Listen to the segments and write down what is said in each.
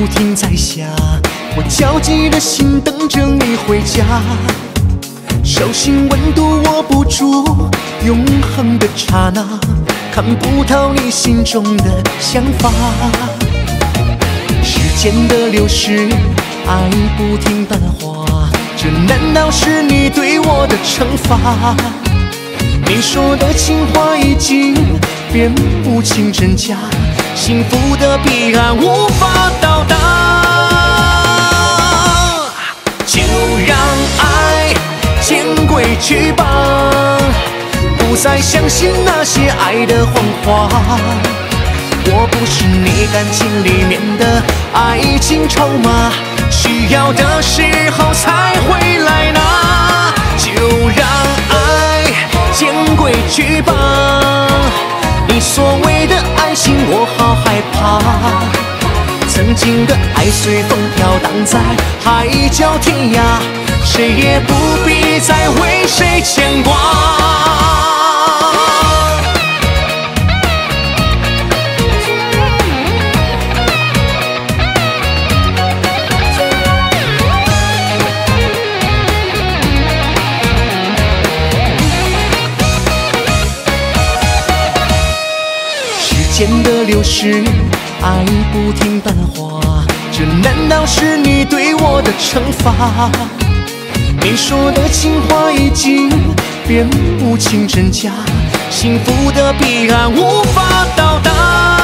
不停在下，我焦急的心等着你回家。手心温度握不住永恒的刹那，看不透你心中的想法。时间的流逝，爱不停淡化，这难道是你对我的惩罚？你说的情话已经辨不清真假，幸福的彼岸无法到达。就让爱见规矩吧，不再相信那些爱的谎话。我不是你感情里面的爱情筹码，需要的时候才会来拿。就让爱见规矩吧，你所谓的爱情我好害怕。曾经的爱随风飘荡在海角天涯，谁也不必再为谁牵挂。时间的流逝，爱不停淡化，这难道是你对我的惩罚？你说的情话已经辨不清真假，幸福的彼岸无法到达。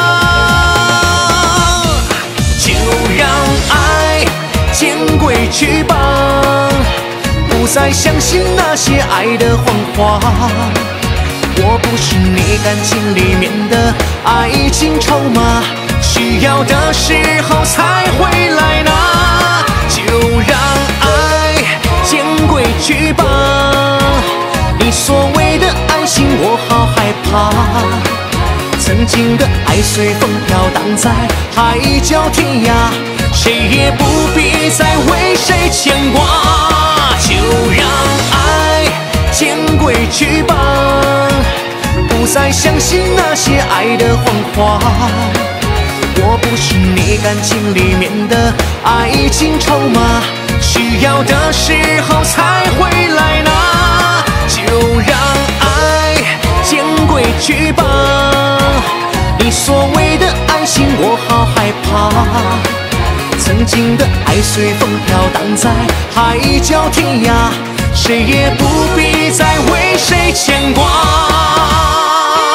就让爱见规矩吧，不再相信那些爱的谎话。我不是你感情里面的爱情筹码，需要的时候才会来拿。就让爱见规矩吧，你所谓的爱情我好害怕。曾经的爱随风飘荡在海角天涯，谁也不必再为谁牵挂。就让爱见规矩吧，不再相信那些爱的谎话。我不是你感情里面的爱情筹码，需要的时候才会来拿。就让爱见规矩吧，你所谓的爱情我好害怕。曾经的爱随风飘荡在海角天涯，谁也不必再为谁牵挂。